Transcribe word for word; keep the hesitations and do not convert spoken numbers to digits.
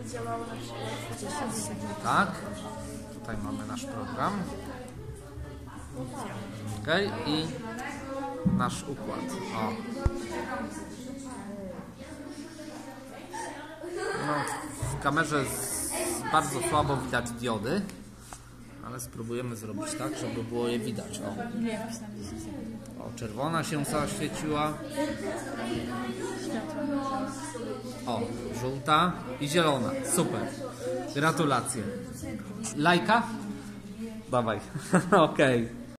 działało na przykład dwadzieścia sekund. Tak. Tutaj mamy nasz program. Ok, i nasz układ. O. No, w kamerze z, bardzo słabo widać diody, ale spróbujemy zrobić tak, żeby było je widać. O, o czerwona się zaświeciła. O, żółta i zielona. Super. Gratulacje. Lajka? Dawaj. Okej. Okay.